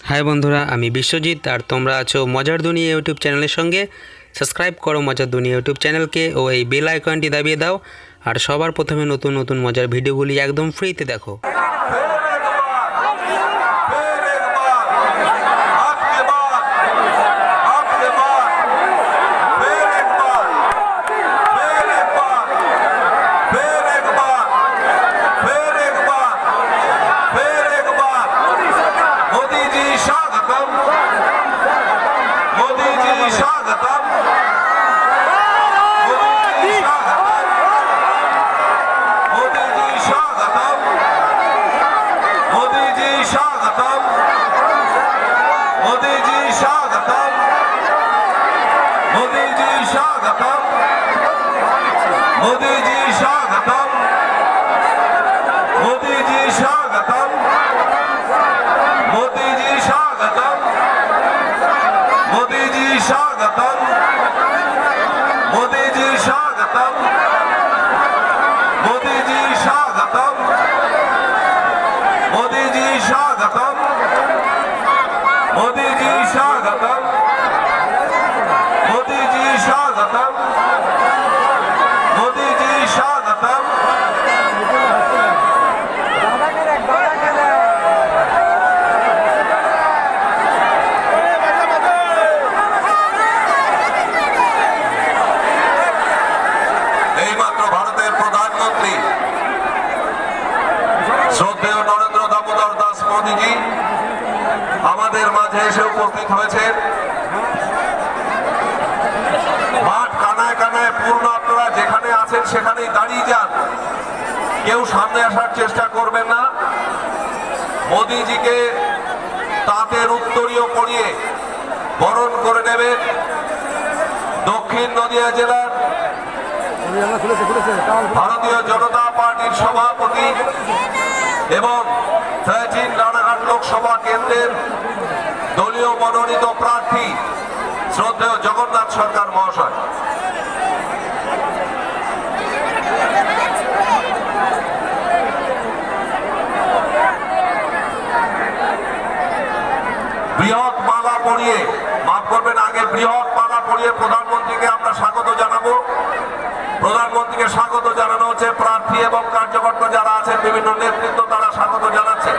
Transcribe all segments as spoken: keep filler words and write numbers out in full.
High বন্ধুরা, আমি বিশ্বজিৎ আর তোমরা আছো মজার দুনিয়া ইউটিউব চ্যানেলের সঙ্গে। সাবস্ক্রাইব করো মজার দুনিয়া ইউটিউব চ্যানেলকে ও এই বেল আইকনটি দাবিয়ে দাও আর সবার প্রথমে নতুন নতুন মজার ভিডিওগুলি একদম ফ্রিতে দেখো। আমাদের মাঝে এসে উপস্থিত হয়েছেন। মাঠ কানায় কানায় পূর্ণ, আপনারা যেখানে আছেন সেখানেই দাঁড়িয়ে যান, কেউ সামনে আসার চেষ্টা করবেন না। মোদিজিকে তাঁতের উত্তরীয় পরিয়ে বরণ করে নেবেন দক্ষিণ নদিয়া জেলার ভারতীয় জনতা পার্টির সভাপতি এবং থার্টিন রানাঘাট লোকসভা কেন্দ্রের দলীয় মনোনীত প্রার্থী শ্রদ্ধেয় জগন্নাথ সরকার মহাশয়। বৃহৎ মালা পরিয়ে, মাফ করবেন, আগে বৃহৎ মালা পরিয়ে প্রধানমন্ত্রীকে আমরা স্বাগত জানাবো। প্রধানমন্ত্রীকে স্বাগত জানানো হচ্ছে, প্রার্থী এবং কার্যকর্তা যারা আছেন, বিভিন্ন নেতৃত্ব তারা স্বাগত জানাচ্ছে।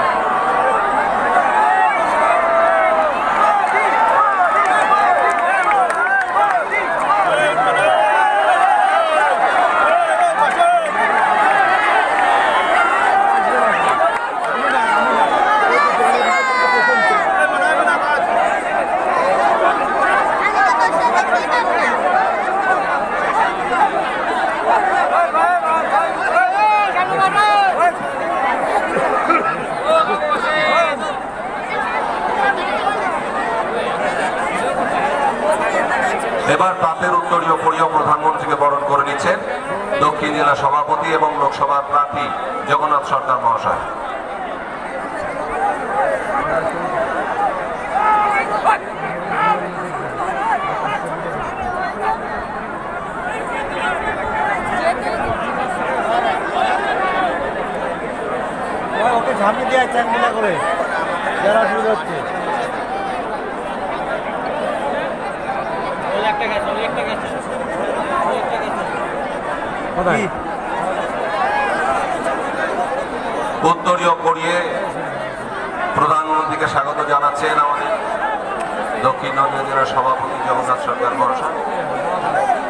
এবার তাঁতের উত্তরীয় পরিয়ে প্রধানমন্ত্রীকে বরণ করে নিচ্ছেন দক্ষিণ জেলা সভাপতি এবং লোকসভার প্রার্থী জগন্নাথ সরকার মহাশয়। ওকে ঝাঁপি দেওয়া চ্যাংগুলা করে যারা অসুবিধা হচ্ছে। উত্তরীয় করিয়ে প্রধানমন্ত্রীকে স্বাগত জানাচ্ছেন আমাদের দক্ষিণ নদিয়া জেলার সভাপতি জগন্নাথ সরকার মহাশয়।